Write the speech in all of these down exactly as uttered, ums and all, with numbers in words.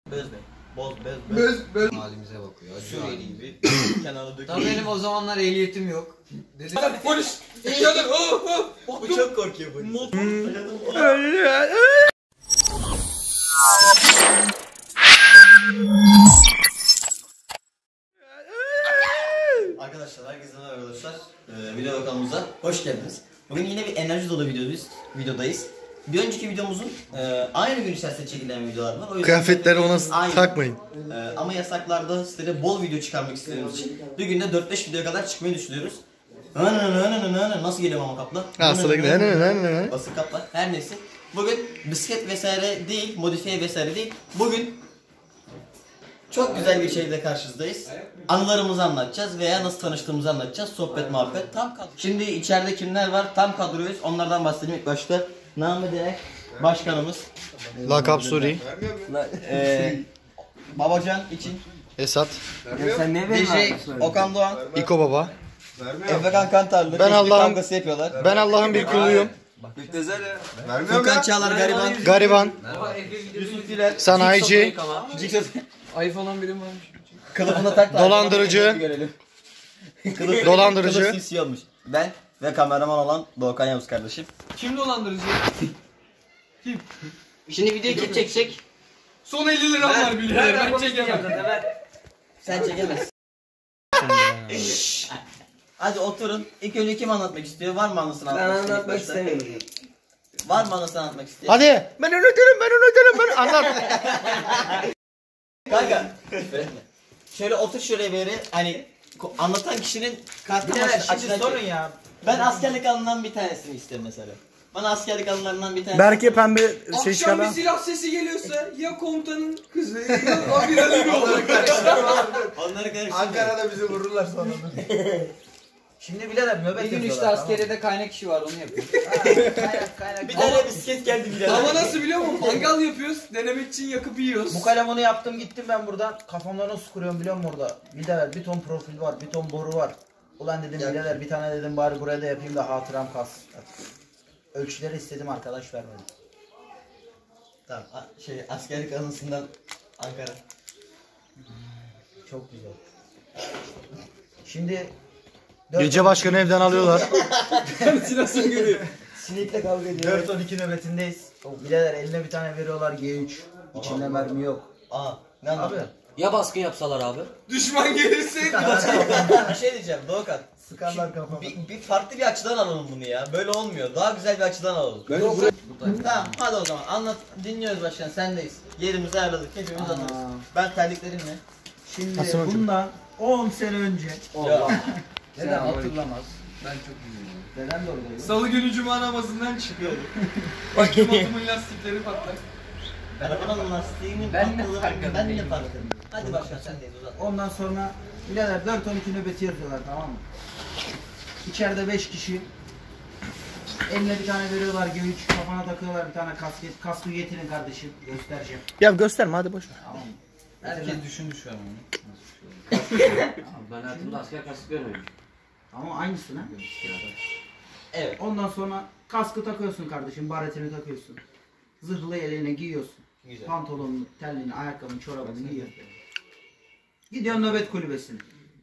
Bezme. Boz bez bez. Bez bez. Halimize bakıyor. Acı Süreli gibi. Kenarda döküyor. Tabii benim o zamanlar ehliyetim yok. Dedim. Polis. İnanın. Bu çok korkuyor polis. Arkadaşlar herkese merhaba arkadaşlar. Ee, video kanalımıza hoş geldiniz. Bugün yine bir enerji dolu videodayız. Videodayız. Bir önceki videomuzun e, aynı gün içerisinde çekilen videolar var. O yüzden Kıyafetleri ona aynı. takmayın. E, ama yasaklarda sizlere bol video çıkarmak istediğimiz için bir günde dört beş videoya kadar çıkmayı düşünüyoruz. Nasıl geliyor ama kapla? Aslında gidelim. Basın kapla. Her neyse. Bugün bisiklet vesaire değil, modifiye vesaire değil. Bugün çok güzel bir şeyle karşınızdayız. Anılarımızı anlatacağız veya nasıl tanıştığımızı anlatacağız. Sohbet, muhabbet. Tam kadro. Şimdi içeride kimler var? Tam kadroyuz. Onlardan bahsedeyim ilk başta. Namı Derek Başkanımız. Lakap Suri. Ee, Babacan için. Esat. Ya sen ne D J Okan Doğan. İko Baba. Efekan Kantarlı. Ben Allah'ım- kavgası yapıyorlar. Ben Allah'ın bir kuluyum. Müptezel ya. Furkan Çağlar gariban. Gariban. Yusuf Diler. Sanayici. Ayıp olan birim varmış. Kılıfını tak. Dolandırıcı. Görelim. Kılıf, Dolandırıcı. Kılıf sinsi olmuş. Ben ve kameraman olan Doğukan Yavuz kardeşim. Kim dolandırıcı? Şimdi videoyu kim çekecek? Son elli liram var bilgiler. Ben çekemem. Sen çekemezsin. Hadi oturun. İlk önce kim anlatmak istiyor? Var mı anısını anlatmak istiyor? Ben anlatmak istemiyorum. Var mı anısını anlatmak istiyor? Hadi. Ben öğretirim, ben öğretirim, ben anlat. Kanka. Şöyle otur şuraya bir yere. Hani anlatan kişinin kartı açısından sorun ya. Ben askerlik anılarından bir tanesini istiyorum mesela. Bana askerlik anılarından bir tanesi. Berke pembe şey Akşam bir çıkardan. silah sesi geliyorsa ya komutanın kızı ya amiralin olur. Onları karıştırma. Ankara'da bizi vururlar sonra. Şimdi birader nöbet Bir gün yapıyorlar, işte tamam. askeriyede kaynak işi var onu yapıyor. Bir tane bisiklet geldi birader. Ama nasıl biliyor musun? Mangal yapıyoruz. Denemek için yakıp yiyoruz. Bu kalem onu yaptım gittim ben buradan. Kafamda nasıl kuruyorum biliyor musun orada? Birader bir ton profil var, bir ton boru var. Ulan dedim birader bir tane dedim bari buraya da yapayım da hatıram kalsın. Ölçüleri istedim arkadaş vermedi. Tamam a- şey askerlik anısından Ankara. Çok güzel. Şimdi Gece başkanı evden alıyorlar. Sinasını görüyor. sinekle kavga ediyor. dört on iki nöbetindeyiz. Birader eline bir tane veriyorlar G üç. İçinde mermi yok. Aa ne Abi anladın? Ya baskı yapsalar abi? Düşman gelirse Bir şey diyeceğim Doğukan. sıkarlar kafama. Bir, bir farklı bir açıdan alalım bunu ya. Böyle olmuyor. Daha güzel bir açıdan alalım. Tamam hadi o zaman anlat. Dinliyoruz başkan sendeyiz. Yerimizi ayarladık. Hepimiz Aa. anlarız. Ben terliklerimle. Şimdi Nasıl olacak? bundan on sene önce. Ya. Neden hatırlamaz? Ben çok üzüldüm. Neden de oradayım? Salı günü cuma namazından çıkıyorduk. Baktım atımın lastikleri patlak. Arabanın lastiğini Ben ne patladı. farkındayım? Ben ne farkındayım? Hadi başkan sendeyiz uzat. Ondan sonra birader dört on iki nöbeti yazıyorlar tamam mı? İçeride beş kişi. Eline bir tane veriyorlar G üç, kafana takıyorlar bir tane kasket. Kaskı getirin kardeşim, göstereceğim. Ya gösterme hadi boş ver. Tamam mı? Herkes düşündü şu an onu. Ben hayatımda asker kasık görmedim. Ama aynısını. Evet. Ondan sonra kaskı takıyorsun kardeşim, baretini takıyorsun. Zırhlı yeleğine giyiyorsun. Güzel. Pantolonunu, terliğini, ayakkabını, çorabını giyiyorsun. Gidiyorsun nöbet kulübesine.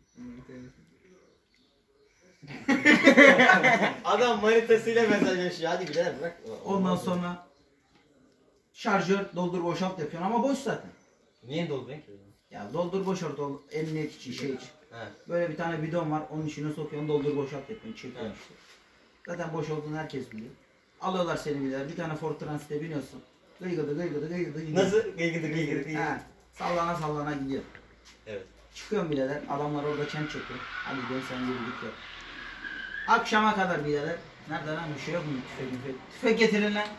Adam manitasıyla mesajlaşıyor. Hadi gidelim bırak. Ondan sonra şarjör doldur boşalt yapıyorsun ama boş zaten. Niye dolduruyorsun ki? Ya doldur boşalt ol, emniyet için şey için. He. Böyle bir tane bidon var, onun içine sokuyorsun, doldur boşalt yapıyorsun, çekiyorsun Evet. işte. Zaten boş olduğunu herkes biliyor. Alıyorlar seni birer, bir tane Ford Transit'e biniyorsun. Gıygıdı gıygıdı gıygıdı gidiyor. Nasıl? Gıygıdı gıygıdı gıygıdı. He, sallana sallana gidiyor. Evet. Çıkıyorum birader, adamlar orada çent çekiyor. Hadi ben sen yürü git yap. Akşama kadar birader. Nerede lan bir şey yok mu? Tüfek müfek. Tüfek getirin lan.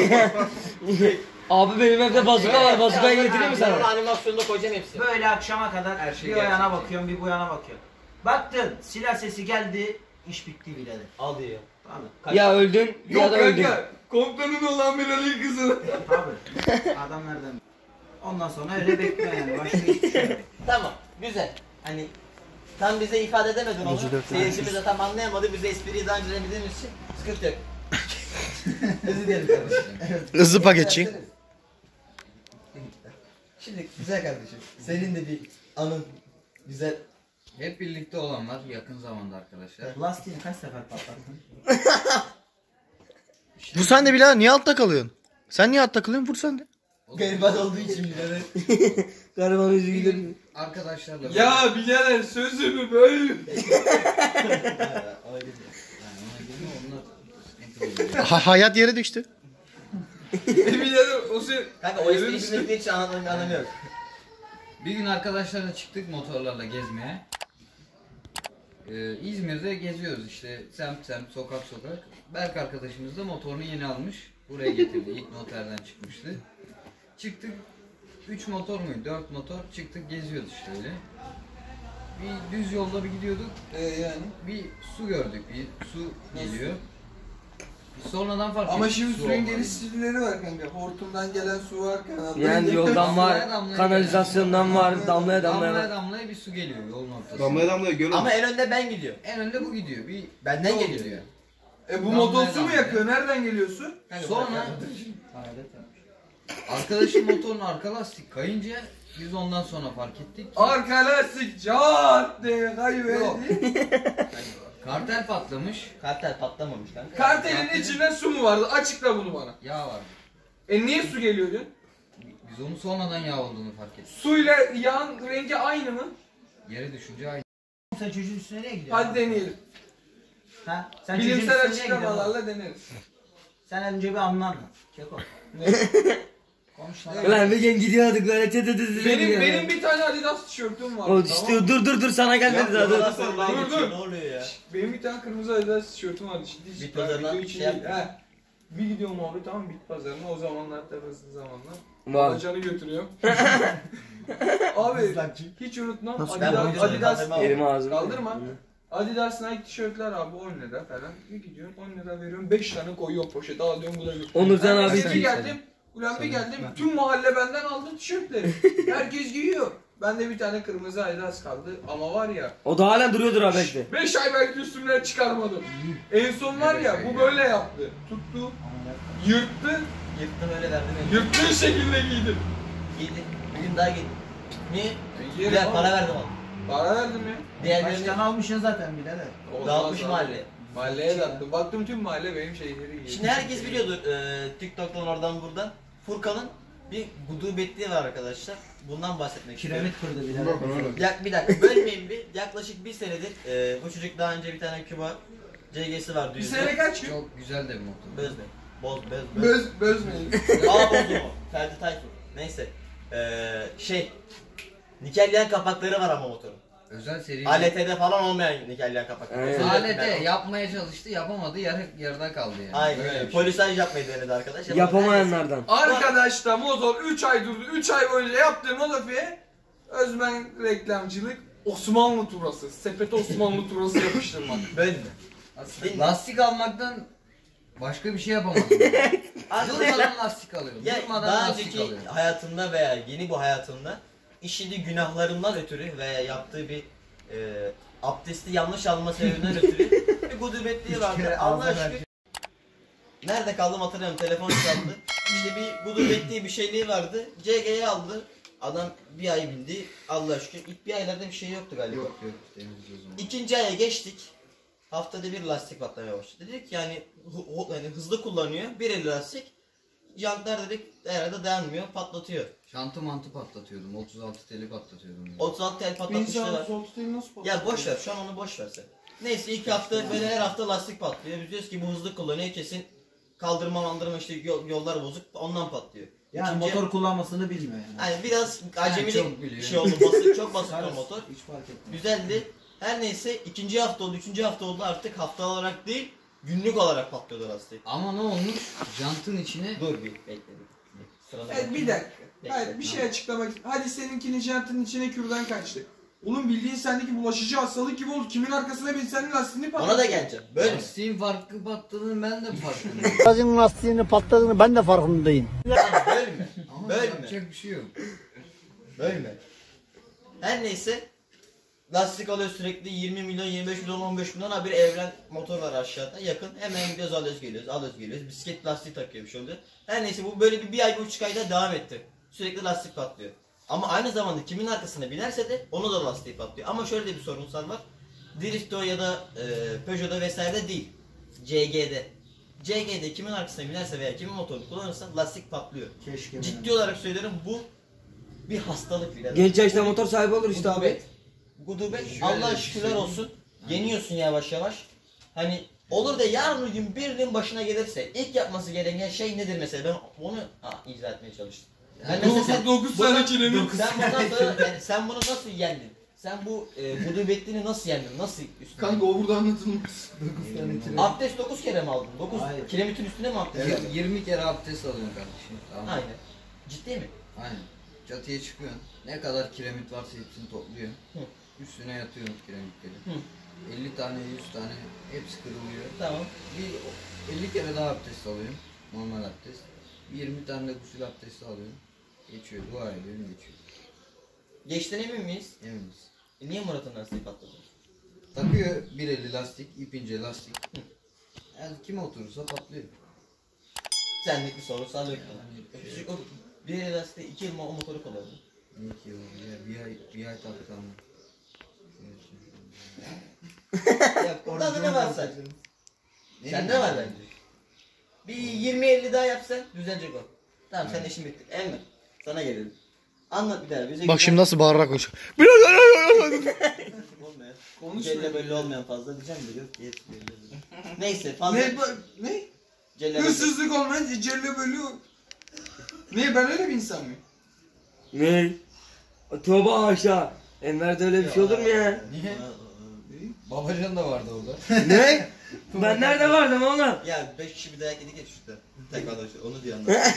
Abi benim evde bazuka var. Bazukayı getireyim mi Ben onu sana? animasyonda koyacağım hepsini. Böyle akşama kadar Her şey bir o yana bakıyorum, bir bu yana bakıyorum. Baktın, silah sesi geldi, iş bitti birader. Al diyor. Tabii. Ya öldün ya Yok da öldün. kanka. Komutanın olan bir Ali kızı. Tabii. Adam nereden? Ondan sonra öyle bekliyor yani. Başka hiçbir şey yok. Tamam. Güzel. Hani tam bize ifade edemedin onu. Seyircimiz de tam anlayamadı. Bize espriyi daha önce demediğimiz için sıkıntı yok. Özür dilerim kardeşim. Hızlı paketçi. Şimdi Şimdi güzel kardeşim. Senin de bir anın güzel. Hep birlikte olan var yakın zamanda arkadaşlar. Lastiğini kaç sefer patlattın? Vur sen de birader, niye altta kalıyorsun? Sen niye altta kalıyorsun? Vur sen de. Gariban olduğu için birader. Gariban yüzü gidelim. Arkadaşlarla Ya birader sözümü böl. yani ona girme onlar sıkıntı oluyor. Ha- hayat yere düştü. birader o şey. Kanka o espriyi şimdi hiç anlamıyorum. anlamıyorum. Bir gün arkadaşlarla çıktık motorlarla gezmeye. Ee, İzmir'de geziyoruz işte semt semt sokak sokak. Berk arkadaşımız da motorunu yeni almış. Buraya getirdi. İlk noterden çıkmıştı. Çıktık. üç motor muydu? dört motor. Çıktık geziyoruz işte öyle. Bir düz yolda bir gidiyorduk. Ee, yani. Bir su gördük. Bir su geliyor. Biz sonradan fark Ama ettik şimdi su suyun olmadığını. geniş stilleri var kanka. Hortumdan gelen su var kanalda. Yani yoldan Damlaya var, damlaya kanalizasyondan var, damlaya Damlaya damlaya. damlaya bir su geliyor yolun ortasına. Damlaya damlaya gör. Ama en önde ben gidiyorum. En önde bu gidiyor. Bir Benden yol geliyor. gidiyor. E bu Damlaya motor su mu damlaya. yakıyor? Nereden geliyorsun? Sonra arkadaşın motorun arka lastik kayınca biz ondan sonra fark ettik. ki Arka lastik cart diye kayıverdi. Kartel patlamış. Kartel patlamamış kanka. Kartelin içinde su mu vardı? Açıkla bunu bana. Yağ var. E niye su geliyor diyorsun? Biz onu sonradan yağ olduğunu fark ettik. Suyla yağın rengi aynı mı? Yere düşünce aynı. Sen çocuğun üstüne nereye gidiyorsun? Hadi deneyelim. Ha? Sen çocuğun Bilimsel üstüne nereye gidiyorsun? açıklamalarla deneriz. Sen önce bir anlat. Keko. Konuş lan. Ulan bir gün gidiyorduk böyle çete çete Benim benim bir tane Adidas tişörtüm var. O işte dur dur dur sana gelmedi daha dur. Nasıl Dur, dur. geçiyor? Ne oluyor ya? Benim bir tane kırmızı Adidas tişörtüm vardı. Şimdi Bit pazarına video için şey değil. He. Bir gidiyorum abi tamam bit pazarına o zamanlar tabii hızlı zamanlar. Var. Bacanı götürüyorum. Abi hiç unutmam Ben bu Adidas, videoyu Adidas kaldırmam. Elimi ağzıma. kaldırma. Adidas Nike tişörtler abi on lira falan. Bir gidiyorum on lira veriyorum beş tane koyuyorum poşete alıyorum bu da götürüyorum. Onurcan Herkes abi bir geldim. Ulan bir geldim tüm mahalle benden aldı tişörtleri. Herkes giyiyor. Bende bir tane kırmızı Adidas kaldı ama var ya O da halen duruyordur ha bekle. beş ay belki üstümden çıkarmadım. En son var ya bu böyle yaptı. Tuttu, yırttı, Yırttım öyle verdim. yırttığı şekilde giydim. Giydim. Bugün daha giydim. Niye? Yerim Güzel abi. para verdim ona. Para verdim ya. Diğerlerini Baştan almışsın zaten birader. dağıtmış Olmaz mahalle. abi. Mahalleye dağıttım. Baktım tüm mahalle benim şeyleri giyiyor. Şimdi herkes biliyordur e, TikTok'tan oradan buradan. Furkan'ın bir gudubetliği var arkadaşlar. Bundan bahsetmek istiyorum. Kiramit kırdı birader. Ya, bir dakika bölmeyin bir. Yaklaşık bir senedir e, bu çocuk daha önce bir tane Küba C G'si vardı. Bir yüzde. sene kaç gün? Çok güzel de bir motor. Bözme. Boz, böz, böz. Böz, bözmeyin. Aa bozdu mu? Ferdi Tayfur. Neyse. Ee, şey. Nikelleyen kapakları var ama motorun. Özel seri. A L T'de falan olmayan nikelleyen kapakları. Aynen. Özel A L üretimler T var. yapmaya çalıştı yapamadı yarı, yarıda kaldı yani. Aynen Böyle öyle. bir şey. Polisaj yapmayı denedi arkadaş. Yapamayanlardan. Arkadaş da motor üç ay durdu. üç ay boyunca yaptığı modifiye Özmen reklamcılık Osmanlı turası. Sepete Osmanlı turası yapıştırmak. Böyle mi? Aslında lastik almaktan başka bir şey yapamadım. Durmadan lastik alıyorum. Ya Durmadan daha lastik önceki alıyorum. hayatında veya yeni bu hayatında işlediği günahlarından ötürü veya yaptığı bir e, abdesti yanlış alma sebebinden ötürü bir gudubetliği vardı. Allah aşkına. Nerede kaldım hatırlamıyorum. Telefon çaldı. İşte bir gudubetliği bir şeyliği vardı. C G'ye aldı. Adam bir ay bildi. Allah şükür. İlk bir aylarda bir şey yoktu galiba. Yok yok temizliyoruz onu. İkinci aya geçtik. Haftada bir lastik patlamaya başladı. Dedik yani, hu- yani hızlı kullanıyor. Bir el lastik. Jantlar dedik herhalde dayanmıyor. Patlatıyor. Şantı mantı patlatıyordum. otuz altı teli patlatıyordum. Yani. otuz altı tel patlatmışlar var. sol tutayım nasıl Ya boş ver, şu an onu boş ver sen. Neyse iki hafta böyle her hafta lastik patlıyor. Biz diyoruz ki bu hızlı kullanıyor, kesin kaldırma mandırma işte yol, yollar bozuk, ondan patlıyor. Yani İkinci- motor kullanmasını bilmiyor yani. Yani biraz acemilik çok biliyor. bir şey oldu, basit, çok basit o motor. Hiç fark etmez. Güzeldi. Her neyse ikinci hafta oldu, üçüncü hafta oldu, artık hafta olarak değil günlük olarak patlıyordu lastik. Ama ne olmuş? Jantın içine Dur bir bekledik. Sırada Evet bir dakika. Bekle. Hayır bir şey açıklamak istiyorum. Hadi seninkinin jantının içine kürdan kaçtı. Oğlum bildiğin sendeki bulaşıcı hastalık gibi oldu. Kimin arkasına bin senin lastiğini patladı. Ona da geleceğim. Böyle mi? lastiğin farklı patladığını ben de farkındayım. Aracın lastiğinin patladığını ben de farkındayım. Tamam, böyle mi? Ama Böyle mi? yapacak bir şey yok. Böyle mi? Her neyse lastik alıyor sürekli yirmi milyon, yirmi beş milyon, on beş milyon, ha bir evren motor var aşağıda yakın, hemen gidiyoruz alıyoruz geliyoruz alıyoruz geliyoruz, bisiklet lastiği takıyor bir şey oluyor. Her neyse bu böyle bir, bir ay bir buçuk ayda devam etti. Sürekli lastik patlıyor. Ama aynı zamanda kimin arkasına binerse de onu da lastiği patlıyor. Ama şöyle de bir sorunsal var. Drift'te ya da e, Peugeot'da vesaire değil. C G'de. C G'de kimin arkasına binerse veya kimin motorunu kullanırsa lastik patlıyor. Keşke. Ciddi olarak söylüyorum, bu bir hastalık bile. Genç yaşta motor sahibi olur işte abi. Gudubet. Gudubet. Şöyle Allah'a bir şükürler şey- olsun. Yeniyorsun yavaş yavaş. Hani olur da yarın bir gün birinin başına gelirse ilk yapması gereken şey nedir mesela? Ben onu ha, izah etmeye çalıştım. Yani mesela sen- dokuz bundan- tane kiremit. Sen bundan sonra yani sen bunu nasıl yendin? Sen bu e, gudubetliğini nasıl yendin? Nasıl üstüne? Kanka o burada anlatılmaz. Abdest dokuz kere mi aldın? dokuz Hayır. kiremitin üstüne mi abdest aldın? yirmi kere abdest alıyorsun kardeşim. Tamam mı? Aynen. Ciddi mi? Aynen. Çatıya çıkıyorsun. Ne kadar kiremit varsa hepsini topluyorsun. Hı. Üstüne yatıyorsun kiremitleri. Hı. elli tane yüz tane hepsi kırılıyor. Tamam. Bir elli kere daha abdest alıyorsun. Normal abdest. yirmi tane de gusül abdesti alıyorsun. Geçiyor. Dua ediyorsun geçiyor. Geçten emin miyiz? Eminiz. E niye Murat'ın lastiği patladı? Takıyor bir elli lastik, ip ince lastik. Yani kime oturursa patlıyor. Senlik bir sorunsal yok. Küçük o bir lastiği iki yıl mı o motoru kullandı? Ne ki o ya bir ay bir ay taktı ama. Ya burada da ne var sen? Ne Sen ne bileyim var ben. bence? Bir yirmi elli daha yapsan düzelecek o. Tamam sen işin bitti. Emre sana gelelim. Anlat bir daha bize. Bak şimdi nasıl bağırarak konuşuyor. Olmayan. Konuşma. Celle belli olmayan fazla diyeceğim de yok yetmiyor. Neyse fazla. Ne? bu- Ne? Celle belli. Hırsızlık olmaz. Celle bölüyor. Ne ben öyle bir insan mıyım? Ne? Tövbe aşağı. Enver'de öyle bir şey olur mu ya? Niye? Babacan da vardı orada. Ne? Ben nerede vardım oğlum? Ya beş kişi bir dayak yedik ya şurada. Tek adam işte onu diye anlat.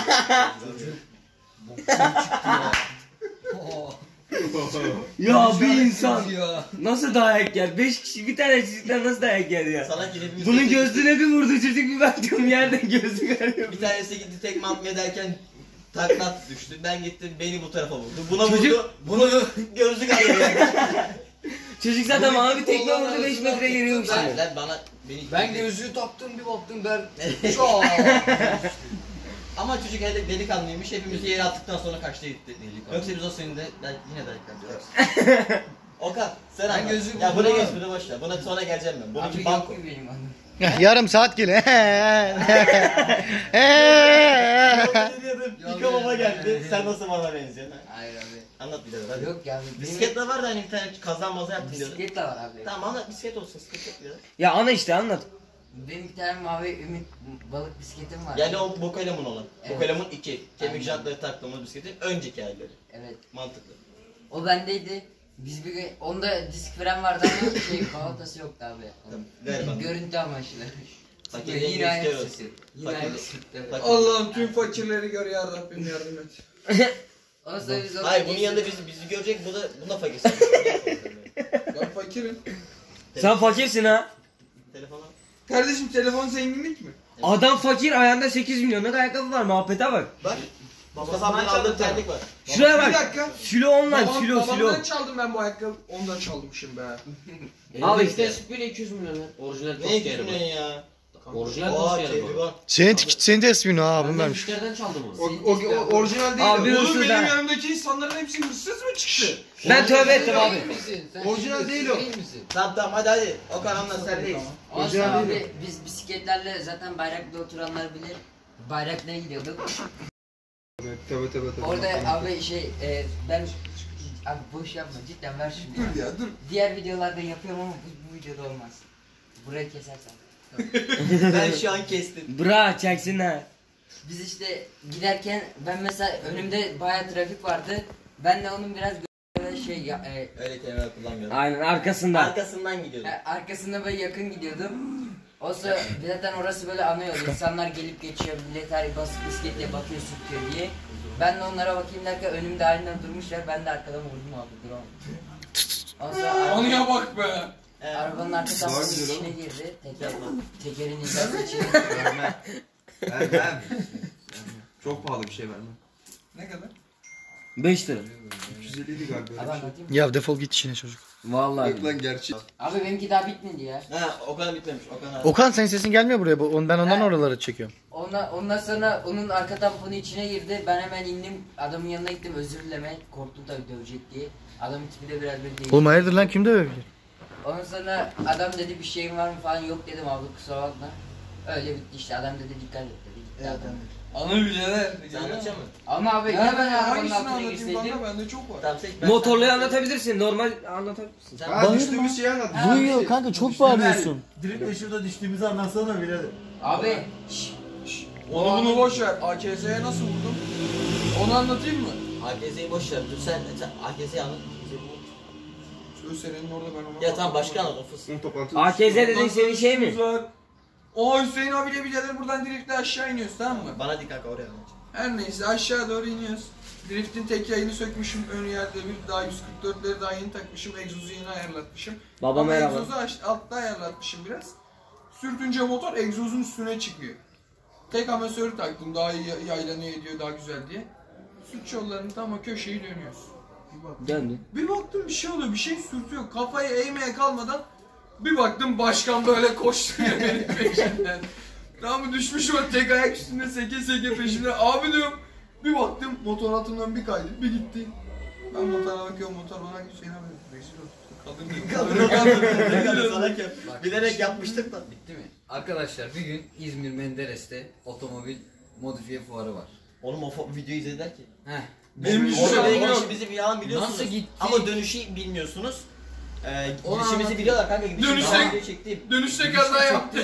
Ya bir insan Ya. nasıl dayak yer? Beş kişi bir tane çocuktan nasıl dayak yer ya? Salak gibi bir Bunun gözüne bir vurdu çocuk, bir baktım yerden gözü karıyor. Bir tanesi gitti tekme atmaya ederken taklat düştü. Ben gittim beni bu tarafa vurdu. Buna Çocuk- vurdu. Bunu gözlük arıyor. Çocuk zaten bana bir tekme vurdu, beş metre geliyormuş. Ben, lan bana beni Ben gözlüğü taktım bir baktım ben. Çok. Ama çocuk hele delikanlıymış. Hepimizi yere attıktan sonra kaçtı gitti. Yoksa biz o senin de ben yine delikanlı. Okan sen Ben anlat. gözlüğümü Ya buraya geç bulamam. bunu boş ver. Buna sonra geleceğim ben. Bununki Abi banko. yok benim adım. Heh, yarım saat gele. İlk babama geldi. Sen nasıl bana benziyorsun? ha? Hayır abi. Anlat bir de hadi. Yok ya. Bisiklet de var da hani bir tane kazan maza yaptın diyordun. Bisiklet de var abi. Tamam anlat bisiklet olsun sıkıntı yok ya. Ya ana işte anlat. Benim bir tane mavi ümit balık bisikletim var. Yani o Bokalemun olan. Evet. Bokalemun iki. Kemik Aynen. jantları taktığımız bisikletin önceki halleri. Evet. Mantıklı. O bendeydi. Biz bir gün onda disk fren vardı ama şey balatası yoktu abi. Tamam, ver bana. Görüntü amaçlı. Fakirliğin Yine aynı göster sesi. olsun. Yine Fakir- aynı sesi. Evet. Fakir- Allah'ım tüm fakirleri gör ya Rabbim yardım et. Ondan sonra biz orada Hayır bunun neyse- yanında bizi, bizi görecek bu da buna fakir. Sen- Ben fakirim. Sen fakirsin ha. Telefonu. Kardeşim telefon zenginlik mi? Adam fakir, ayağında sekiz milyonluk ayakkabı var, muhabbete bak. Bak. Babasından aldığı terlik var. Şuraya Bir bak. dakika. Silo online, Babam- silo silo. babamdan çaldım ben bu ayakkabı. Ondan çalmışım be. Al işte. Bile iki yüz milyon lan. Orijinal Ne tost yeri düşünüyorsun bu. ya? Orijinal Oha tost yeri keyfi bu. bak. Senin, senin de ismin ha abim Ben de vermiş. müşteriden çaldım O, onu. o, o, orijinal değil. Abi, Oğlum hırsız benim ha. yanımdaki insanların hepsi hırsız mı çıktı? Ben tövbe ettim Değil abi. misin? Sen Orijinal şimdi değil o. Değil misin? Tamam tamam hadi hadi. Okan anlat sendeyiz. Olsun abi biz bisikletlerle zaten Bayraklı'da oturanlar bilir. Bayraklı'ya gidiyorduk. Tabii tabii tabii. Orada abi şey e, ben abi boş yapma cidden ver şunu. Dur ya dur. Diğer videolarda yapıyorum ama bu, bu videoda olmaz. Burayı kesersen. Ben şu an kestim. Bra çeksin ha. Biz işte giderken ben mesela önümde bayağı trafik vardı. Ben de onun biraz böyle şey ya, e, Öyle kelimeler kullanmıyorum. Aynen arkasından. Arkasından gidiyordum. e, arkasında böyle yakın gidiyordum. O sıra zaten orası böyle ana yol. İnsanlar gelip geçiyor, millet her bas bisikletle bakıyor sürtüyor diye. Ben de onlara bakayım derken önümde aynen durmuşlar. Ben de arkadan vurdum abi drone. O sıra Anıya bak be. Evet. arabanın arka Var tamponu güzel içine oğlum. girdi. Teker, tekerin hizası içine. Vermem. Çok pahalı bir şey vermem. Ne kadar? beş lira. üç yüz elliydi galiba. Abi anlatayım mı? Ya defol git işine çocuk. Vallahi. Lan gerçek. Abi benimki daha bitmedi ya. Ha Okan bitmemiş. Okan ha. Okan senin sesin gelmiyor buraya. Bu- on- Ben ondan Ha. oraları çekiyorum. Ondan, ondan sonra onun arka tamponun içine girdi. Ben hemen indim. Adamın yanına gittim özür dileme. Korktum tabii dövecek diye. Adamın tipi de biraz böyle değil. Oğlum hayırdır lan kim dövebilir? Ondan sonra adam dedi bir şeyin var mı falan, yok dedim abi kusura bakma. Öyle bitti işte, adam dedi dikkat et dedi. Gitti Evet, adam. Ana birader. Sen anlatacak mısın? Ama abi Ya ya ben ben arabanın hangisini altına anlatayım girseydim. kanka, bende çok var. Tamam seç. ben- Motorluyu sen- anlatabilirsin. Normal anlatabilirsin. Sen- Ha Bağırma. düştüğümüz şeyi anlat. Duyuyor kanka çok bağırıyorsun. Driple şurada düştüğümüzü anlatsana birader. Abi şş, Onu bunu boş ver. A K S'ye nasıl vurdum? Onu anlatayım mı? A K S'yi boş ver. Dur sen, sen A K S'yi anlat. Söz orada ben onu Ya tamam başka anlat. O fıs. Son toplantı. A K Z dediğin senin şey mi? O Hüseyin abiyle birader buradan driftle aşağı iniyoruz, tamam mı? Bana dik kanka oraya anlat. Her neyse aşağı doğru iniyoruz. Driftin tek yayını sökmüşüm, ön yerde bir daha yüz kırk dörtleri daha yeni takmışım, egzozu yeni ayarlatmışım. Baba Ama merhaba. egzozu aş- altta ayarlatmışım biraz. Sürtünce motor egzozun üstüne çıkıyor. Tek amasörü taktım, daha iyi yaylanıyor ediyor, daha güzel diye. Süt yollarını tam o köşeyi dönüyoruz. Döndü. Bir baktım bir şey oluyor, bir şey sürtüyor. Kafayı eğmeye kalmadan bir baktım başkan böyle koşturuyor benim peşinden. Tamam mı, düşmüş o tek ayak üstünde seke seke peşinden. Abi diyorum, bir baktım motor altından bir kaydı, bir gitti. Ben motora bakıyorum, motor bana Hüseyin abi rezil oldu. Kadın Kadını kandırdın. Salak yap. Bilerek yapmıştık da. Bitti mi? Arkadaşlar bir gün İzmir Menderes'te otomobil modifiye fuarı var. Oğlum o fo- videoyu izlediler ki. Heh. Benim bir Orada şey oraya yok. gidişimizi bir an biliyorsunuz. Nasıl gittik? Ama dönüşü bilmiyorsunuz. Ee, Onu gidişimizi anlatayım. biliyorlar kanka. Gidişimizi Dönüşte- daha önce çektiğim. Dönüşte kaza yaptı.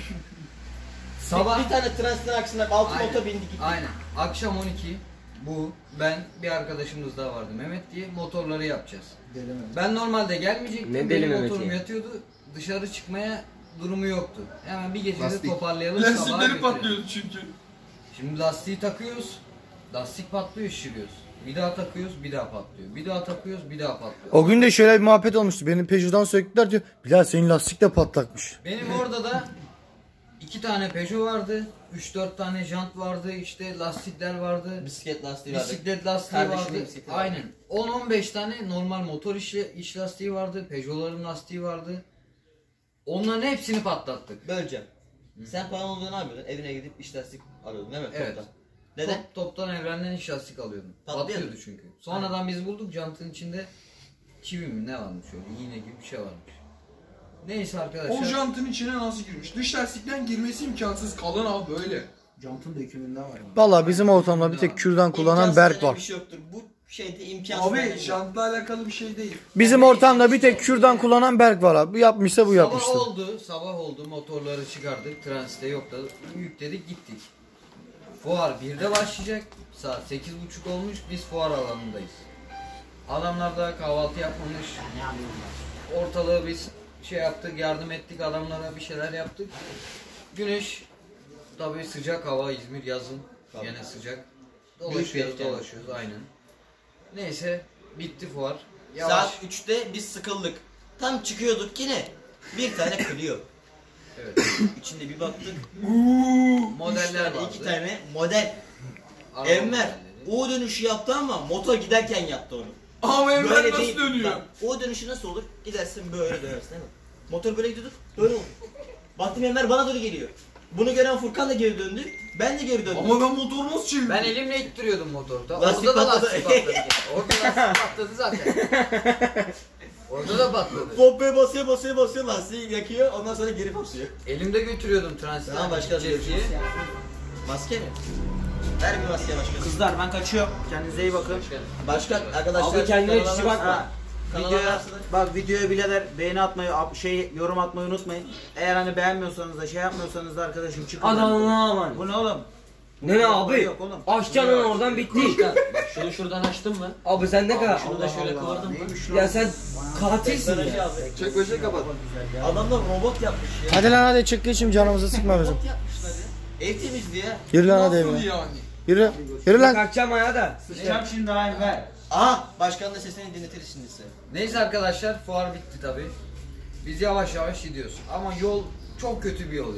Sabah Bir tane transfer aksine altı Aynen. motor bindik gittik. Aynen. Akşam on iki bu ben bir arkadaşımız daha vardı Mehmet diye motorları yapacağız. Ben normalde gelmeyecektim. Ne deli Benim Mehmet motorum ya? yatıyordu. Dışarı çıkmaya durumu yoktu. Hemen bir gecede Lastik. toparlayalım. sabaha Lastikleri götürelim. patlıyordu çünkü. Şimdi lastiği takıyoruz. Lastik patlıyor, şişiriyoruz. Bir daha takıyoruz, bir daha patlıyor. Bir daha takıyoruz, bir daha patlıyor. O gün de şöyle bir muhabbet olmuştu. Benim Peugeot'dan söktüler diyor. Bilal senin lastik de patlakmış. Benim orada da iki tane Peugeot vardı. üç dört tane jant vardı. İşte lastikler vardı. Bisiklet lastiği vardı. Bisiklet lastiği Kardeşimin vardı. bisikleti vardı. Aynen. on on beş tane normal motor işi, iş lastiği vardı. Peugeot'ların lastiği vardı. Onların hepsini patlattık. Böleceğim. Sen paran olduğunu ne yapıyordun? Evine gidip iş lastik alıyordun değil mi? Evet. Toptan. Neden? Top, toptan evrenden iş lastik alıyordum. Patlıyor Patlıyordu mu? çünkü. Sonradan biz bulduk, jantın içinde çivi mi ne varmış öyle, iğne gibi bir şey varmış. Neyse arkadaşlar. O jantın içine nasıl girmiş? Dış lastikten girmesi imkansız, kalın abi böyle. Jantın dökümünde var. Vallahi bizim ortamda bir tek kürdan kullanan Berk İmkansız var. Bir şey yoktur. Bu şeyde imkansız. Abi bir şey. jantla alakalı bir şey değil. Bizim ortamda bir tek kürdan kullanan Berk var abi. Bu yapmışsa bu Sabah yapmıştır. oldu, sabah oldu, motorları çıkardık, transite yoktu, yükledik gittik. Fuar birde başlayacak, saat sekiz buçuk olmuş, biz fuar alanındayız. Adamlar da kahvaltı yapmamış, ortalığı biz şey yaptık, yardım ettik adamlara, bir şeyler yaptık. Güneş, tabii sıcak hava, İzmir yazın, Tabii. gene sıcak. Büyük bir Dolaşıyoruz, etken. dolaşıyoruz aynen. Neyse, bitti fuar. Saat üçte biz sıkıldık. Tam çıkıyorduk yine. Bir tane Clio. Evet. İçinde bir baktık. Modeller Üç tane, vardı. iki tane model. Araba Enver modelleri. O dönüşü yaptı ama motor giderken yaptı onu. Ama Enver Böyle nasıl değil. dönüyor? Bak, o dönüşü nasıl olur? Gidersin böyle dönersin değil mi? Motor böyle gidiyorduk, böyle oldu. Baktım Enver bana doğru geliyor. Bunu gören Furkan da geri döndü. Ben de geri döndüm. Ama ben motoru nasıl çevirdim? Ben elimle ittiriyordum motorda. Lastik Orada da patladı. lastik patladı. Orada lastik patladı zaten. Orada da patladı. Pompaya basıyor basıyor basıyor lastiği yakıyor ondan sonra geri basıyor. Elimde götürüyordum transitten. Tamam başka gideceğiz diye. Maske mi? Ver bir maske başka. Kızlar ben kaçıyorum. Kendinize iyi bakın. Başka arkadaşlar. Abi kendine kanala- kişi bakma. Ha, Kanala videoya, varsın. bak videoya birader beğeni atmayı, ab- şey yorum atmayı unutmayın. Eğer hani beğenmiyorsanız da şey yapmıyorsanız da arkadaşım çıkın. Adamına aman. Bu ne oğlum? Ne ne abi? Yok oğlum. Açacaksın onu oradan bitti. Bak şunu şuradan açtım mı? Abi sen ne kadar? Şunu da şöyle Allah, kıvırdım mı? neymiş lan? Ya sen katilsin Teknoloji ya. abi. Çek başa kapat. Adamlar robot yapmış ya. Hadi lan hadi çık geçim canımızı sıkma bizim. Robot yapmışlar ya. Ev temizliği ya. Yürü lan hadi Nasıl evine. yani? Yürü. Yürü lan. Kalkacağım ayağa da. Sıçacağım şimdi aynı ver. Aha başkanın da sesini dinletiriz şimdi size. Neyse arkadaşlar fuar bitti tabi. Biz yavaş yavaş gidiyoruz. Ama yol çok kötü bir yol yani.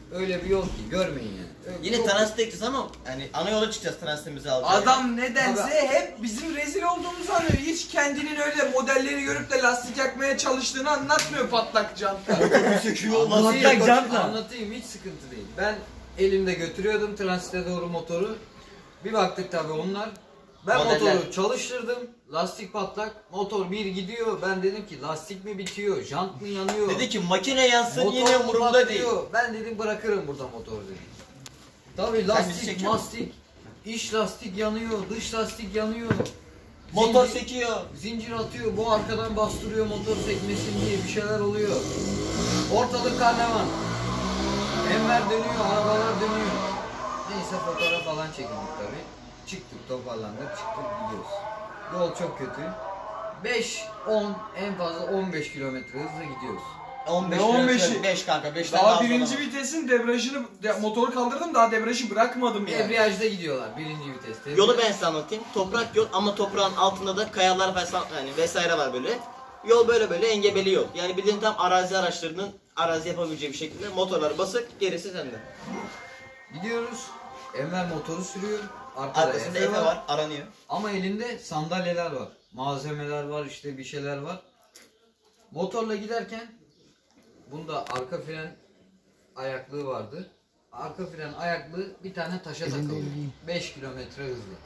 Öyle bir yol ki görmeyin yani. Öyle Yine çok- transit edeceğiz ama yani ana yola çıkacağız transitimizi alacağız. Adam nedense hep bizim rezil olduğumuzu anlıyor. Hiç kendinin öyle modelleri görüp de lastik yakmaya çalıştığını anlatmıyor patlak janta. Anlatayım, anlatayım hiç sıkıntı değil. Ben elimde götürüyordum transite doğru motoru. Bir baktık tabii onlar. Ben Modeller. motoru çalıştırdım. Lastik patlak. Motor bir gidiyor. Ben dedim ki lastik mi bitiyor? Jant mı yanıyor? Dedi ki makine yansın Motor yine mu umurumda patlıyor? değil. Ben dedim bırakırım burada motoru dedim. Tabii bizi lastik, çekiyor musun? lastik, iç lastik yanıyor, dış lastik yanıyor. Motor Zincir- sekiyor. Zincir atıyor, bu arkadan bastırıyor motor sekmesin diye bir şeyler oluyor. Ortalık karnevan. Enver dönüyor, arabalar dönüyor. Neyse fotoğraf falan çekildik tabii. Çıktık, toparlandık, çıktık gidiyoruz. Yol çok kötü. beş, on, en fazla on beş kilometre hızla gidiyoruz. on beş Ne on beşi? kilometre, beş kanka beşten Daha daha birinci fazla. vitesin debriyajını, de, motoru kaldırdım daha debriyajı bırakmadım yani. Debriyajda gidiyorlar birinci viteste. Yolu ben size anlatayım. Toprak yol ama toprağın altında da kayalar falan yani vesaire var böyle. Yol böyle böyle engebeli yol. Yani bildiğin tam arazi araçlarının arazi yapabileceği bir şekilde motorlar basık, gerisi sende. Gidiyoruz. Enver motoru sürüyor. Arkada Arkasında Efe Efe var. var, aranıyor. Ama elinde sandalyeler var. Malzemeler var, işte bir şeyler var. Motorla giderken bunda arka fren ayaklığı vardı. Arka fren ayaklığı bir tane taşa takıldı. beş kilometre hızla.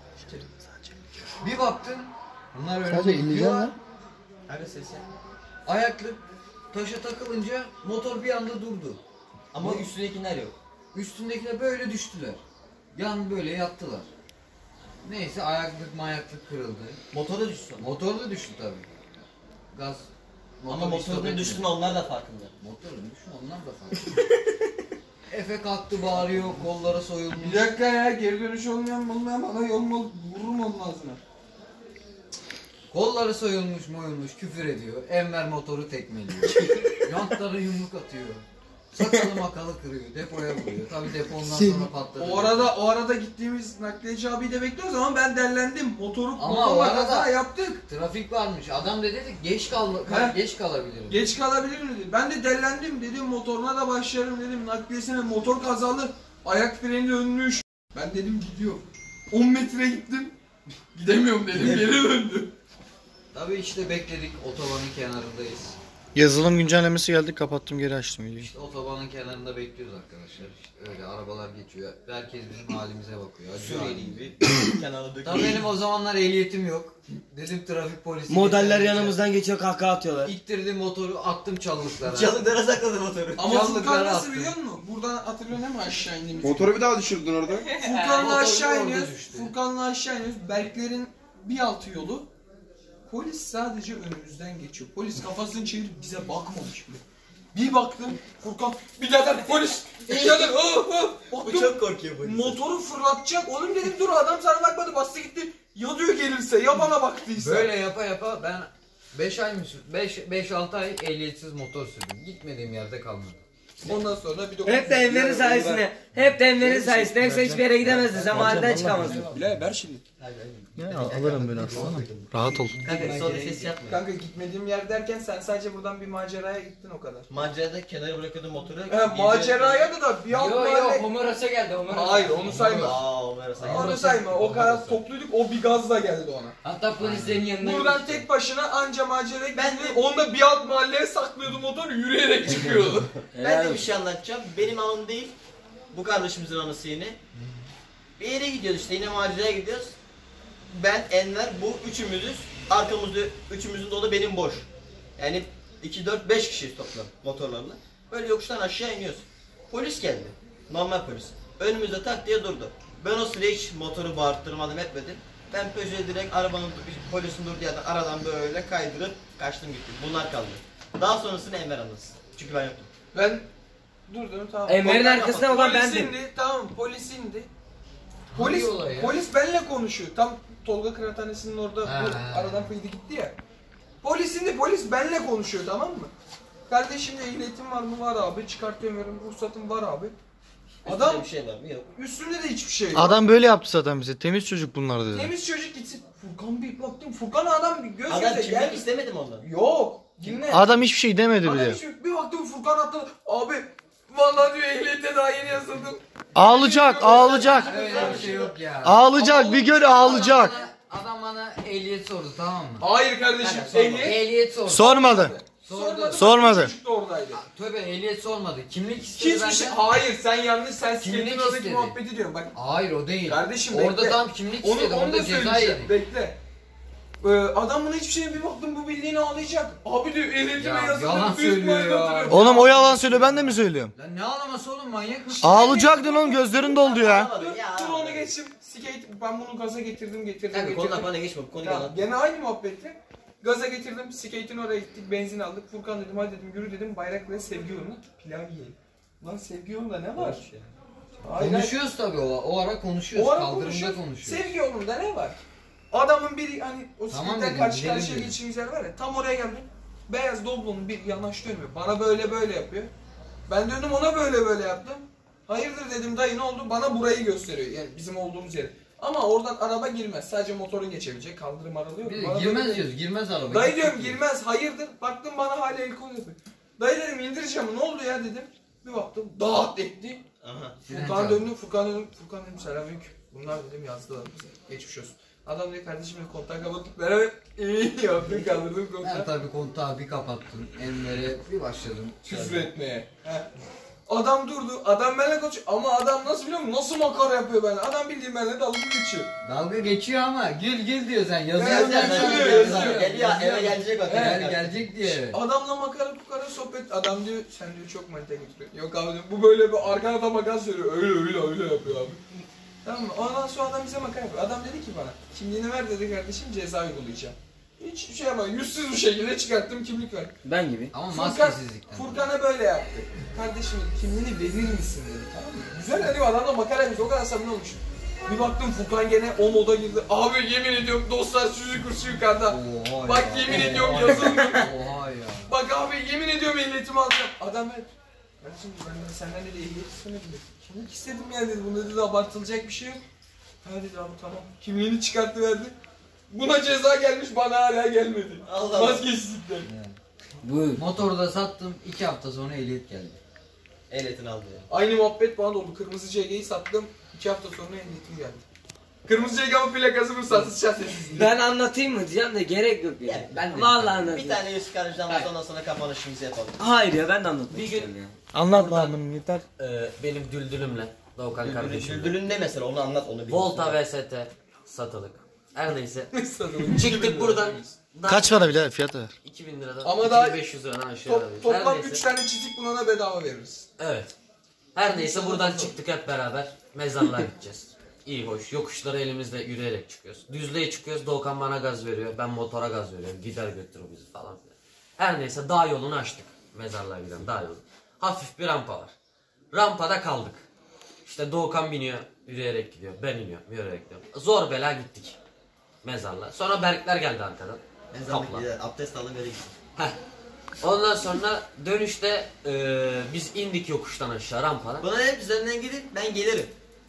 Bir baktım bunlar Sadece önümde eleyeceğim gidiyorlar. lan. Hadi ses yap. Ayaklık taşa takılınca motor bir anda durdu. Ama üstündekiler yok. Üstündekiler böyle düştüler. Yan böyle yattılar. Neyse ayaklık mayaklık kırıldı. Motor da düştü sonra. Motor da düştü tabi. Gaz. Ama motor motorun istop düştüğünü etmedi. onlar da farkında. Motorun düştü onlar da farklı. Efe kalktı bağırıyor, kolları soyulmuş. Bir dakika ya, geri dönüş olmayan olmayan bana yol mu vururum onun ağzına. Kolları soyulmuş moyulmuş küfür ediyor. Enver motoru tekmeliyor. Jantları yumruk atıyor. Sakalı makalı kırıyor, depoya vuruyor. Tabi depo ondan sonra patladı. O arada o arada gittiğimiz nakliyeci abiyi de bekliyoruz ama ben dellendim. Motoru Ama o motorla arada- kaza yaptık. Trafik varmış. Adam da dedi geç kal He. geç kalabilirim. Geç kalabilir mi dedi. Ben de dellendim dedim, motoruna da başlarım dedim. Nakliyesine motor kazalı, ayak freni dönmüş. Ben dedim gidiyorum. on metre gittim. Gidemiyorum dedim, geri döndüm. Tabi işte bekledik, otobanın kenarındayız. Yazılım güncellemesi geldi, kapattım geri açtım videoyu. İşte otobanın kenarında bekliyoruz arkadaşlar. İşte öyle arabalar geçiyor. Herkes bizim halimize bakıyor. Acıyor Suriyeli halimize. gibi. Kenarda döküyor. Tabii benim o zamanlar ehliyetim yok. Dedim trafik polisi. Modeller geçer, yanımızdan geçiyor, kahkaha atıyorlar. geçer. İttirdim motoru, attım çalılıklara. Çalıklara sakladı motoru. Ama Canlıkları Furkan nasıl attım. biliyor musun? Buradan hatırlıyorsun değil mi aşağı indiğimiz? Motoru bir daha düşürdün orada. Furkan'la Motor aşağı orada iniyoruz. düştü. Furkan'la aşağı iniyoruz. Berklerin bir altı yolu. Polis sadece önümüzden geçiyor. Polis kafasını çevirip bize bakmamış bile. Bir baktım Furkan, birader polis, birader oh oh. Bu Baktım çok korkuyor polis. motoru fırlatacak. Oğlum dedim dur, adam sana bakmadı, bastı gitti. Ya diyor gelirse, ya bana baktıysa. Böyle yapa yapa ben beş ay mı sürdüm? beş altı ay ehliyetsiz motor sürdüm. Gitmediğim yerde kalmadı. Ondan sonra bir de Hep de Enver'in sayesinde. Hep de Enver'in sayesinde. Yoksa hiçbir yere gidemezdin. Sen mahalleden çıkamazdın. Bilal ver şimdi. Ya alırım ben aslanım. Rahat ol. Kanka sonra ses yapma. Kanka gitmediğim yer derken sen sadece buradan bir maceraya gittin o kadar. Macerada kenara bırakıyordum motoru. He, maceraya da da bir alt Yo yo mahalle... Homoros'a geldi Homoros'a. Hayır onu sayma. Aa, o merhaba. Onu sayma. O kadar topluyduk, o bir gazla geldi ona. Hatta polislerin yanına Buradan gitti. tek başına anca maceraya Ben gitti. de- Onda bir alt mahalleye saklıyordu motor, yürüyerek çıkıyordu. Ben de bir şey anlatacağım. Benim anım değil. Bu kardeşimizin anısı yine. Bir yere gidiyoruz işte, yine maceraya gidiyoruz. Ben, Enver, bu üçümüzüz. Arkamızda üçümüzün dolu, benim boş. Yani iki, dört, beş kişiyiz toplam motorlarla. Böyle yokuştan aşağı iniyoruz. Polis geldi. Normal polis. Önümüzde tak diye durdu. Ben o sırada hiç motoru bağırttırmadım, etmedim. Ben Peugeot'u direkt arabanın, polisin durduğu yerden aradan böyle kaydırıp kaçtım gittim. Bunlar kaldı. Daha sonrasını Enver anlasın. Çünkü ben yoktum. Ben durdum tamam. Enver'in Polis- arkasında olan polis bendim. indi, tamam polis indi. Hangi Polis, olay ya? polis benimle konuşuyor. Tam Tolga Kıraathanesi'nin orada Ha. bu aradan fıydı gitti ya. Polis indi, polis benimle konuşuyor, tamam mı? Kardeşim de ehliyetin var mı? Var abi. Çıkartıyorum, ruhsatım var abi. Adam Üstünde bir şey var mı? Yok. üstünde de hiçbir şey yok. Adam böyle yaptı zaten bize. Temiz çocuk bunlar dedi. Temiz çocuk gitsin. Furkan bir baktım. Furkan adam bir göz Adam göze kimlik geldi. istemedim ondan. Yok. Dinle. Adam hiçbir şey demedi Adam bile. hiç- bir baktım Furkan attı. Abi Vallahi diyor ehliyete daha yeni yazıldım. Ağlayacak, ağlayacak. Öyle bir şey yok ya. Ağlayacak, bir gör ağlayacak. Adam bana, adam bana ehliyet sordu, tamam mı? Hayır kardeşim, Sormadı. ehliyet Ehliyet sordu. Sormadı. Sordu. Sormadı. Çocuk da oradaydı. Tövbe, ehliyet sormadı. Kimlik istedi Hiçbir şey. benden. Hayır, sen yanlış, sen Kimlik skate'in oradaki istedi. muhabbeti diyorsun bak. Hayır, o değil. Kardeşim Orada bekle. tam kimlik Onu, istedi, onu orada da ceza söyleyeceğim. yedik. Bekle. Ee, adamın hiçbir şeyine bir baktım, bu bildiğini ağlayacak. Abi diyor ehliyetime Ya, yazıldım. yalan büyük söylüyor boyda ya. oturuyorum. Oğlum o yalan söylüyor, ben de mi söylüyorum? Lan ne ağlaması oğlum, manyak mısın? Ağlayacaktın oğlum, gözlerin doldu ya. Dur, dur onu geçtim. Skate, ben bunu gaza getirdim, getirdim, Kanka konudan getirdim. bana geçme. Konu Tamam, yalan. gene aynı muhabbetle. Gaza getirdim, skate'in oraya gittik, benzin aldık. Furkan dedim, hadi dedim, yürü dedim, bayrak ve sevgi yoluna pilav yiyelim. Lan sevgi yolunda ne var? Hayır, Konuşuyoruz tabii o, o ara konuşuyoruz, O ara kaldırımda konuşuyoruz. konuşuyoruz. Sevgi yolunda ne var? Adamın biri hani o Tamam skate'den dedim, karşı gidelim karşıya dedim. geçtiğimiz yer var ya, tam oraya geldim. Beyaz Doblo'nun bir yanaş dönüyor. Bana böyle böyle yapıyor. Ben döndüm ona böyle böyle yaptım. Hayırdır dedim dayı, ne oldu? Bana burayı gösteriyor. Yani bizim olduğumuz yeri. Ama oradan araba girmez. Sadece motorun geçebilecek. Kaldırım aralığı yok. Bir de Bana girmez böyle- diyoruz, girmez araba. Dayı diyorum girmez. Hayırdır? Baktım bana hala el kol yapıyor. Dayı dedim indireceğim. Ne oldu ya dedim. Bir baktım dağıt etti. Aha. Furkan döndüm. Furkan dedim. Furkan dedim selamünaleyküm. Bunlar dedim yazdılar bize. Geçmiş olsun. Adam diyor kardeşimle kontağı kapattık. Beraber iyi yaptım, kaldırdım Ben kontağı. tabii kontağı bir kapattım, Enver'e bir başladım. Küfür etmeye. He. Adam durdu. Adam benimle konuşuyor. Ama adam nasıl biliyor musun? Nasıl makara yapıyor benimle. Adam bildiğin benimle dalga geçiyor. Dalga geçiyor ama gül gül diyor sen, yazıyor. Gel, gel, sen. gel, Geliyor, gel. geliyor, eve gelecek o. Gel, gelecek diye. Adamla makara pukara sohbet. Adam diyor sen diyor çok manita getiriyorsun. Yok abi diyor, bu böyle bir arkana da makara söylüyor. Öyle öyle öyle yapıyor abi. Tamam mı? Ondan sonra adam bize makara yapıyor. Adam dedi ki bana kimliğini ver dedi kardeşim, ceza uygulayacağım. Hiçbir şey yapmadım. Yüzsüz bir şekilde çıkarttım, kimlik ver. Ben gibi. Ama Furkan, maskesizlikten. Furkan'a böyle yaptı. Kardeşim kimliğini verir misin dedi, tamam mı? Güzel hani adamla makara yapmış, o kadar samimi olmuş. Bir baktım Furkan gene o moda girdi. Abi yemin ediyorum dostlar süzü kursu yukarıda. Oha Bak ya. yemin Oha ediyorum ya. yazıldım. Oha ya. Bak abi yemin ediyorum ehliyetimi alacağım. Adam ver. Kardeşim ben de senden dedi ehliyet istemedim dedi. Kimlik istedim ya dedi. Bunda dedi abartılacak bir şey yok. Ha dedi abi tamam. Kimliğini çıkarttı verdi. Buna ceza gelmiş, bana hala gelmedi. Allah Allah. Maskesizlikten. Buyur. Motoru da sattım, iki hafta sonra ehliyet geldi. Ehliyetini aldı ya. Aynı muhabbet bana da oldu. Kırmızı C G'yi sattım. iki hafta sonra ehliyetim geldi. Kırmızı C G ama plakası ruhsatsız şahsiyetsizliği. Ben anlatayım mı diyeceğim de gerek yok ya. Yani ben de- Vallahi Bir anlatayım. tane yüz karıştan ondan sonra kapanışımızı yapalım. Hayır ya, ben de anlatmak Bir gün- istiyorum ya. Anlat lan yeter. Ee, benim düldülümle Doğukan kardeşimle Düldülün ne mesela, onu anlat, onu bir. Volta V S T satılık. Her neyse. Sanırım. Çıktık buradan. Kaç para bile fiyatı? iki bin liradan Ama iki daha- bin beş yüz liradan aşağı Top, alıyoruz. toplam Her üç neyse. tane çizik bulana bedava veririz. Evet. Her neyse buradan çıktık hep beraber. Mezarlığa gideceğiz. İyi hoş. Yokuşları elimizde yürüyerek çıkıyoruz. Düzlüğe çıkıyoruz. Doğukan bana gaz veriyor. Ben motora gaz veriyorum. Gider götürür bizi falan filan. Her neyse dağ yolunu açtık. Mezarlığa giden dağ yolu. Hafif bir rampa var. Rampada kaldık. İşte Doğukan biniyor. Yürüyerek gidiyor. Ben iniyorum. Yürüyerek gidiyorum. Zor bela gittik. Mezarlığa. Sonra Berkler geldi arkadan. Mezarlık Kapla. gider, abdest alın böyle gitsin. Heh. Ondan sonra dönüşte eee, biz indik yokuştan aşağı rampadan. Buna hep üzerinden gidin, ben gelirim.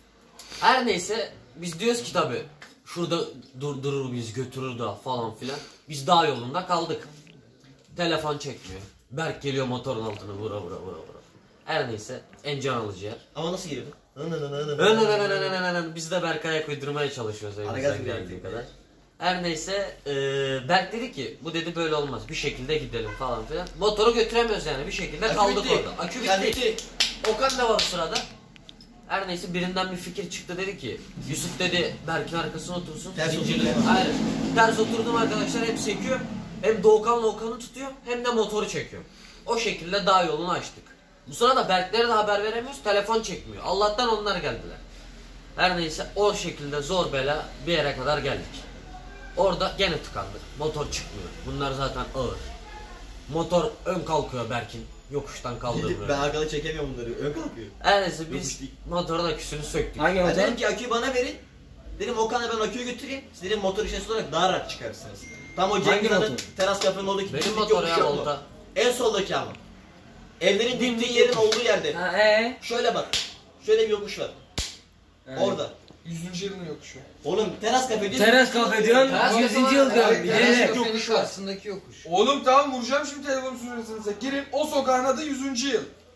Her neyse biz diyoruz ki tabi şurada durdurur bizi götürür da falan filan. Biz dağ yolunda kaldık. Telefon çekmiyor. Berk geliyor motorun altına vura vura vura vura. Her neyse en can alıcı yer. Ama nasıl giriyordun? Nı nı nı nı nı. Ön ön ön ön ön ön ön. Biz de Berk'e ayak uydurmaya çalışıyoruz Aragaz elimizden gibi geldiği yaptık. kadar. Her neyse eee Berk dedi ki bu dedi böyle olmaz bir şekilde gidelim falan filan. Motoru götüremiyoruz yani bir şekilde Akü kaldık bitti. orada. Akü Yani bitti. bitti. Okan da var o sırada. Her neyse birinden bir fikir çıktı, dedi ki Yusuf dedi Berk'in arkasına otursun. Ters zincirle. oturdum. Hayır. Ters oturdum arkadaşlar, hep sekiyor. Hem Doğukan'la Okan'ı tutuyor hem de motoru çekiyor. O şekilde dağ yolunu açtık. Bu sırada Berklere de haber veremiyoruz, telefon çekmiyor. Allah'tan onlar geldiler. Her neyse o şekilde zor bela bir yere kadar geldik. Orada gene tıkandık. Motor çıkmıyor. Bunlar zaten ağır. Motor ön kalkıyor Berk'in. Yokuştan kaldırmıyor. Ben arkada çekemiyorum bunları, ön kalkıyor. Her neyse biz Yokuş değil. motorun aküsünü söktük. Hangi Ben motor? dedim ki aküyü bana verin. Dedim Okan'a ben aküyü götüreyim. Siz dedim motor işe olarak daha rahat çıkarsınız. Tam o Hangi Cengizhan'ın motor? teras kafenin oradaki Benim dimdik motor yokuş ya yok mu? Volta. En soldaki ama. Evlerin dimdik yerin olduğu yerde. Ha ee? Şöyle bak. Şöyle bir yokuş var. Evet. Orada. Yüzüncü yılın yokuşu. Oğlum teras kafe diyor. Teras kafe diyorsun. Teras yüzüncü yıl diyorum. Hayır, Bilerek. Teras kafenin yokuş var. karşısındaki yokuş. Oğlum tamam vuracağım şimdi telefon sürüyorsunuz. Girin o sokağın adı yüzüncü yıl.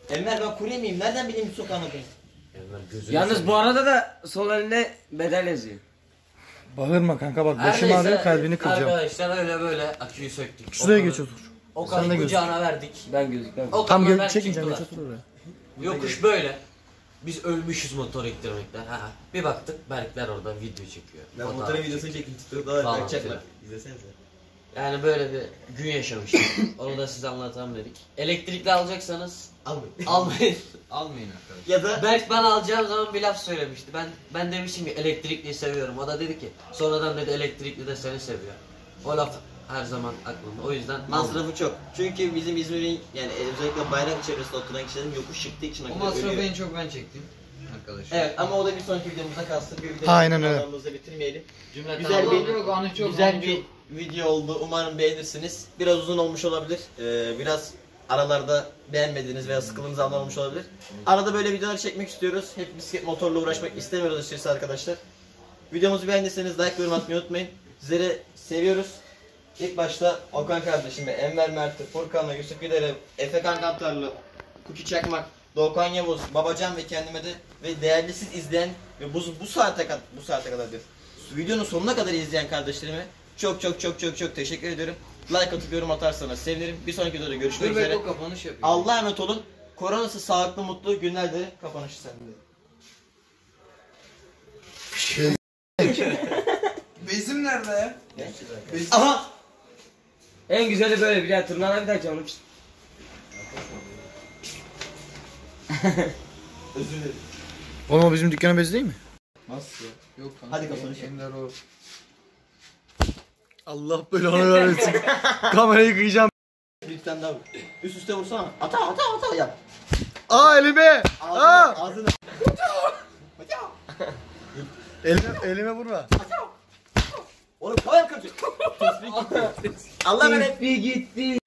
Enver ben kurye miyim? Nereden bileyim bir sokağın adını? Enver gözünü Yalnız seveyim. bu arada da sol elinde bedel yazıyor. Bağırma kanka bak Her başım neyse, ağrıyor kalbini kıracağım. Arkadaşlar öyle böyle aküyü söktük. Şuraya O geç kadar- otur. O Sen de kadar göz. kucağına verdik. Ben gözükmem. O Tam kadar gö çekmeyeceğim geç çıktılar. otur oraya. Yokuş böyle. Biz ölmüşüz motor ektirmekten. Ha, ha. Bir baktık Berkler orada video çekiyor. Ben Fotoğraf motorun çekiyor. videosunu çektim. TikTok'ta Falan bakacaklar. filan. İzlesenize. Yani böyle bir gün yaşamıştık. Onu da size anlatalım dedik. Elektrikli alacaksanız Almayın. almayın. Almayın arkadaşlar. Ya da Berk bana alacağım zaman bir laf söylemişti. Ben ben demiştim ki elektrikliyi seviyorum. O da dedi ki sonradan dedi elektrikli de seni seviyor. O laf her zaman aklımda. O yüzden almayın. masrafı çok. Çünkü bizim İzmir'in yani özellikle bayrak çevresinde oturan kişilerin yokuş çıktığı için O hakikaten masrafı ölüyor. en çok ben çektim. Arkadaşlar. Evet ama o da bir sonraki videomuzda kalsın. Bir videomuzda Aynen öyle. kanalımızda bitirmeyelim. Cümleten Güzel bir- Allah'ım- Yok anı çok Güzel anı bir çok. video oldu. Umarım beğenirsiniz. Biraz uzun olmuş olabilir. Ee, biraz aralarda beğenmediğiniz veya sıkıldığınız anlar olmuş olabilir. Arada böyle videolar çekmek istiyoruz. Hep bisiklet motorla uğraşmak istemiyoruz açıkçası arkadaşlar. Videomuzu beğendiyseniz like ve yorum atmayı unutmayın. Sizleri seviyoruz. İlk başta Okan kardeşime, Enver Mert'i, Furkan'la, Yusuf Güler'e, Efe Kankantarlı, Kuki Çakmak, Doğukan Yavuz, Babacan ve kendime de ve değerli siz izleyen ve bu, bu saate kadar bu saate kadar diyor. Videonun sonuna kadar izleyen kardeşlerime çok çok çok çok çok teşekkür ediyorum. Like atıp yorum atarsanız sevinirim. Bir sonraki videoda görüşmek Dur üzere. bekle o kapanış yapıyor. Allah'a emanet olun. Koronası sağlıklı mutlu günlerde kapanışı sende. Bezim nerede ya? Bezim. Aha! En güzeli böyle bir daha tırnağına bir daha canım. Özür dilerim. Oğlum o bizim dükkanın bezi değil mi? Nasıl ya? Yok kanka. Hadi kapanış yap. Ender o. Allah belanı vermesin. Kamerayı kıyacağım. Bir tane daha vur. Üst üste vursana. Ata ata ata yap. Aa elime. Ağzına. Aa. Ağzına. Elime, elime vurma. Oğlum kavga yapıyorsun. Allah emanet. Bir gitti.